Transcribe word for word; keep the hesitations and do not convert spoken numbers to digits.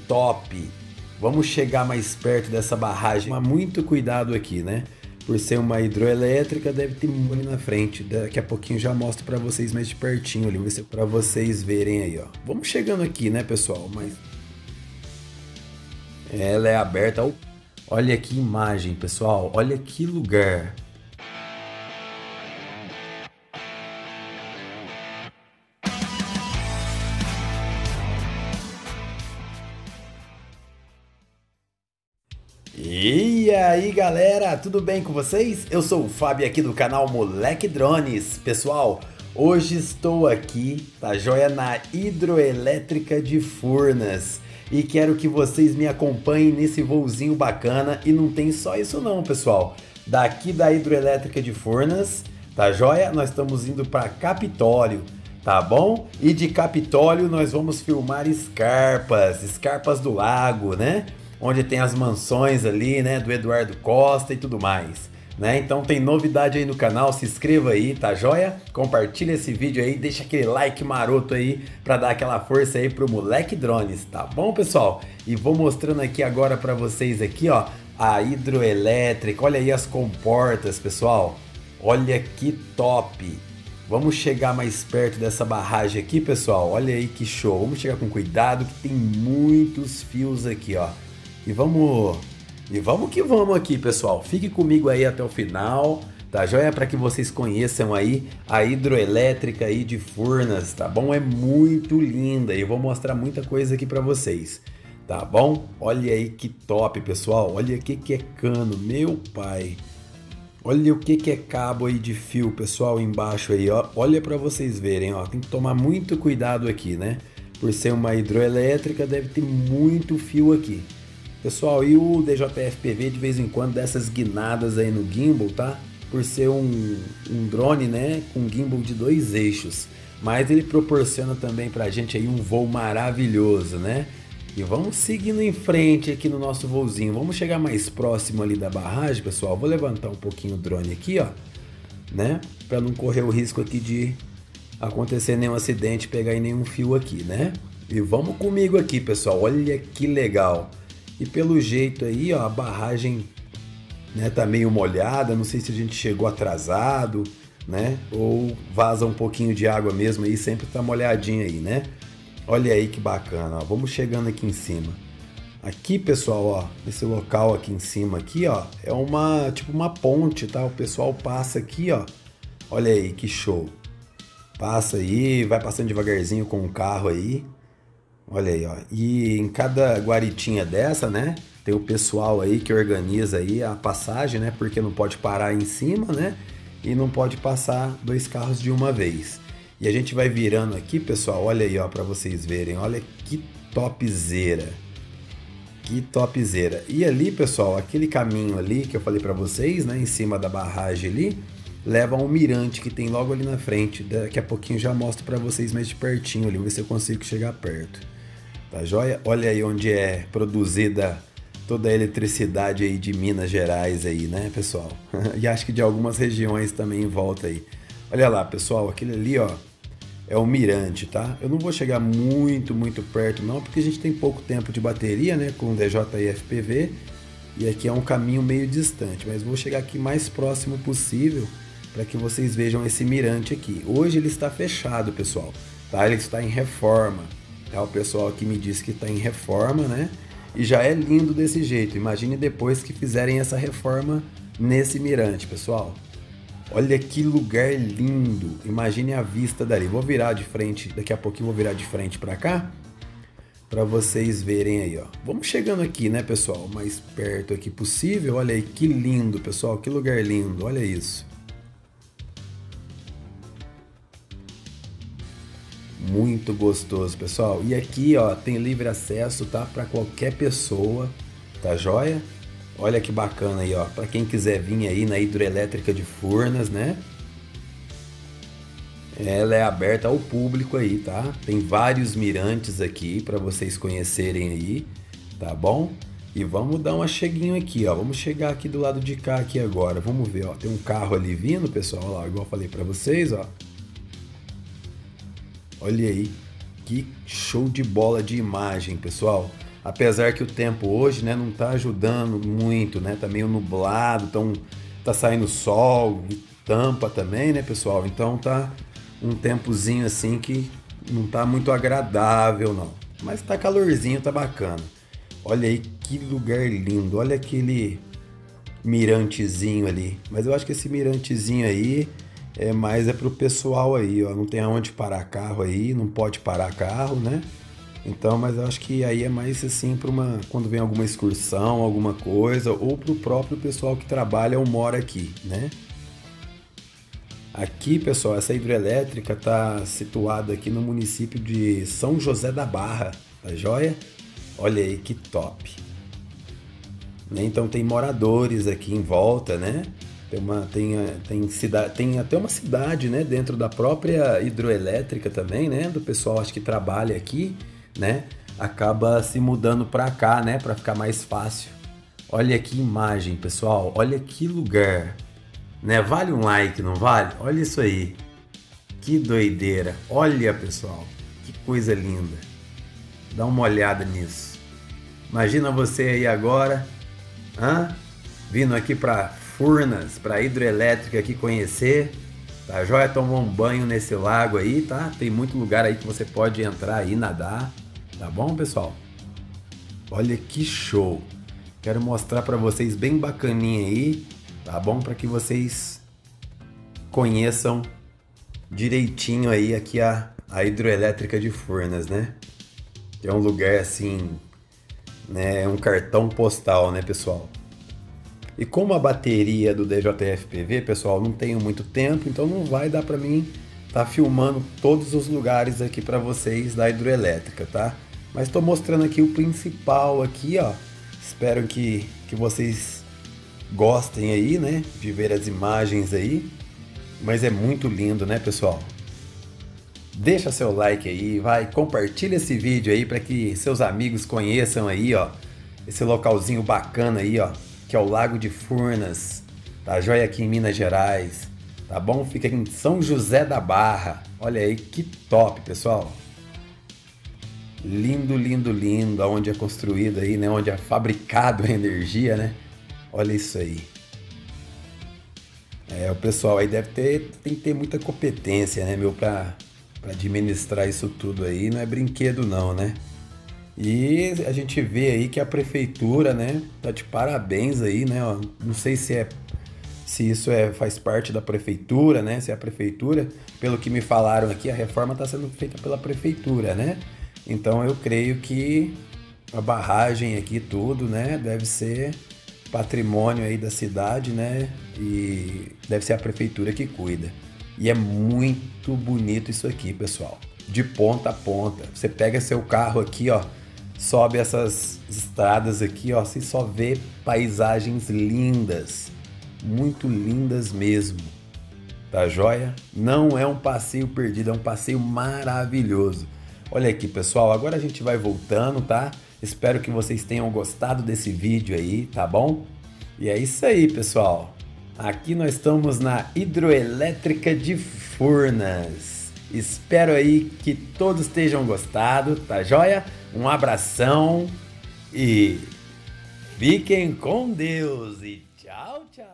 top! Vamos chegar mais perto dessa barragem, mas muito cuidado aqui, né? Por ser uma hidroelétrica, deve ter muito ali na frente. Daqui a pouquinho já mostro para vocês mais de pertinho ali, para vocês verem aí, ó. Vamos chegando aqui, né, pessoal? Mas ela é aberta. Olha que imagem, pessoal. Olha que lugar. E aí galera, tudo bem com vocês? Eu sou o Fábio aqui do canal Moleque Drones. Pessoal, hoje estou aqui, tá joia, na hidroelétrica de Furnas. E quero que vocês me acompanhem nesse voozinho bacana. E não tem só isso não, pessoal. Daqui da hidroelétrica de Furnas, tá joia? Nós estamos indo para Capitólio, tá bom? E de Capitólio nós vamos filmar escarpas, escarpas do lago, né? Onde tem as mansões ali, né, do Eduardo Costa e tudo mais, né? Então tem novidade aí no canal, se inscreva aí, tá joia? Compartilha esse vídeo aí, deixa aquele like maroto aí pra dar aquela força aí pro Moleque Drones, tá bom, pessoal? E vou mostrando aqui agora pra vocês aqui, ó, a hidroelétrica. Olha aí as comportas, pessoal. Olha que top! Vamos chegar mais perto dessa barragem aqui, pessoal. Olha aí que show. Vamos chegar com cuidado que tem muitos fios aqui, ó. E vamos, e vamos que vamos aqui, pessoal. Fique comigo aí até o final, tá joia? Para que vocês conheçam aí a hidroelétrica aí de Furnas, tá bom? É muito linda e eu vou mostrar muita coisa aqui para vocês, tá bom? Olha aí que top, pessoal. Olha o que que é cano, meu pai. Olha o que que é cabo aí de fio, pessoal, embaixo aí, ó. Olha para vocês verem, ó. Tem que tomar muito cuidado aqui, né? Por ser uma hidroelétrica, deve ter muito fio aqui. Pessoal, e o D J F P V de vez em quando dessas guinadas aí no gimbal, tá? Por ser um, um drone, né, com gimbal de dois eixos. Mas ele proporciona também pra gente aí um voo maravilhoso, né? E vamos seguindo em frente aqui no nosso voozinho. Vamos chegar mais próximo ali da barragem, pessoal. Vou levantar um pouquinho o drone aqui, ó, né? Pra não correr o risco aqui de acontecer nenhum acidente, pegar em nenhum fio aqui, né? E vamos comigo aqui, pessoal. Olha que legal. E pelo jeito aí, ó, a barragem, né, tá meio molhada, não sei se a gente chegou atrasado, né, ou vaza um pouquinho de água mesmo aí, sempre tá molhadinho aí, né? Olha aí que bacana, ó. Vamos chegando aqui em cima. Aqui, pessoal, ó, esse local aqui em cima aqui, ó, é uma, tipo uma ponte, tá? O pessoal passa aqui, ó, olha aí que show. Passa aí, vai passando devagarzinho com o carro aí. Olha aí, ó. E em cada guaritinha dessa, né, tem o pessoal aí que organiza aí a passagem, né, porque não pode parar em cima, né, e não pode passar dois carros de uma vez. E a gente vai virando aqui, pessoal, olha aí, ó, para vocês verem. Olha que topzera. Que topzera. E ali, pessoal, aquele caminho ali que eu falei para vocês, né, em cima da barragem ali, leva a um mirante que tem logo ali na frente. Daqui a pouquinho já mostro para vocês mais de pertinho ali, ver se eu consigo chegar perto. Tá joia? Olha aí onde é produzida toda a eletricidade aí de Minas Gerais aí, né, pessoal? E acho que de algumas regiões também em volta aí. Olha lá, pessoal, aquele ali, ó, é o mirante, tá? Eu não vou chegar muito, muito perto não, porque a gente tem pouco tempo de bateria, né, com o D J F P V. E aqui é um caminho meio distante, mas vou chegar aqui mais próximo possível para que vocês vejam esse mirante aqui. Hoje ele está fechado, pessoal, tá? Ele está em reforma. É o pessoal aqui me disse que está em reforma, né? E já é lindo desse jeito. Imagine depois que fizerem essa reforma nesse mirante, pessoal. Olha que lugar lindo. Imagine a vista dali. Vou virar de frente, daqui a pouquinho vou virar de frente para cá, para vocês verem aí, ó. Vamos chegando aqui, né, pessoal? Mais perto aqui possível. Olha aí que lindo, pessoal. Que lugar lindo. Olha isso. Muito gostoso, pessoal. E aqui, ó, tem livre acesso, tá? Para qualquer pessoa, tá joia? Olha que bacana aí, ó. Para quem quiser vir aí na hidroelétrica de Furnas, né? Ela é aberta ao público aí, tá? Tem vários mirantes aqui para vocês conhecerem aí, tá bom? E vamos dar uma cheguinho aqui, ó. Vamos chegar aqui do lado de cá aqui agora. Vamos ver, ó. Tem um carro ali vindo, pessoal, ó lá, igual eu falei para vocês, ó. Olha aí, que show de bola de imagem, pessoal. Apesar que o tempo hoje, né, não tá ajudando muito, né? Tá meio nublado, então tá saindo sol e tampa também, né, pessoal? Então tá um tempozinho assim que não tá muito agradável, não. Mas tá calorzinho, tá bacana. Olha aí que lugar lindo. Olha aquele mirantezinho ali. Mas eu acho que esse mirantezinho aí é mais é pro pessoal aí, ó. Não tem aonde parar carro aí, não pode parar carro, né? Então, mas eu acho que aí é mais assim para uma quando vem alguma excursão, alguma coisa, ou pro próprio pessoal que trabalha ou mora aqui, né? Aqui, pessoal, essa hidrelétrica tá situada aqui no município de São José da Barra, tá joia? Olha aí que top. Né? Então tem moradores aqui em volta, né? Tem uma tem, tem cidade, tem até uma cidade, né, dentro da própria hidroelétrica também, né, do pessoal acho que trabalha aqui, né? Acaba se mudando para cá, né, para ficar mais fácil. Olha que imagem, pessoal. Olha que lugar. Né? Vale um like, não vale? Olha isso aí. Que doideira. Olha, pessoal. Que coisa linda. Dá uma olhada nisso. Imagina você aí agora, hã? Vindo aqui para Furnas, para hidrelétrica aqui conhecer. Tá joia? Tomar um banho nesse lago aí, tá? Tem muito lugar aí que você pode entrar aí, nadar. Tá bom, pessoal? Olha que show. Quero mostrar para vocês bem bacaninha aí, tá bom? Para que vocês conheçam direitinho aí aqui a, a hidroelétrica de Furnas, né? Que é um lugar assim, né? Um cartão postal, né, pessoal? E como a bateria do D J F P V, pessoal, não tenho muito tempo, então não vai dar para mim tá filmando todos os lugares aqui para vocês da hidroelétrica, tá? Mas estou mostrando aqui o principal aqui, ó. Espero que, que vocês gostem aí, né, de ver as imagens aí. Mas é muito lindo, né, pessoal? Deixa seu like aí, vai, compartilha esse vídeo aí para que seus amigos conheçam aí, ó, esse localzinho bacana aí, ó, que é o Lago de Furnas, tá joia aqui em Minas Gerais, tá bom? Fica aqui em São José da Barra. Olha aí que top, pessoal. Lindo, lindo, lindo, onde é construído aí, né? Onde é fabricado a energia, né? Olha isso aí. É, o pessoal aí deve ter, tem que ter muita competência, né, meu, pra, pra administrar isso tudo aí. Não é brinquedo não, né? E a gente vê aí que a prefeitura, né, tá de parabéns aí, né? Ó, não sei se é se isso é, faz parte da prefeitura, né? Se é a prefeitura, pelo que me falaram aqui, a reforma está sendo feita pela prefeitura, né? Então eu creio que a barragem aqui tudo, né, deve ser patrimônio aí da cidade, né? E deve ser a prefeitura que cuida. E é muito bonito isso aqui, pessoal. De ponta a ponta. Você pega seu carro aqui, ó, sobe essas estradas aqui, ó, você só vê paisagens lindas. Muito lindas mesmo. Tá joia? Não é um passeio perdido, é um passeio maravilhoso. Olha aqui, pessoal, agora a gente vai voltando, tá? Espero que vocês tenham gostado desse vídeo aí, tá bom? E é isso aí, pessoal. Aqui nós estamos na hidroelétrica de Furnas. Espero aí que todos tenham gostado, tá joia? Um abração e fiquem com Deus e tchau, tchau.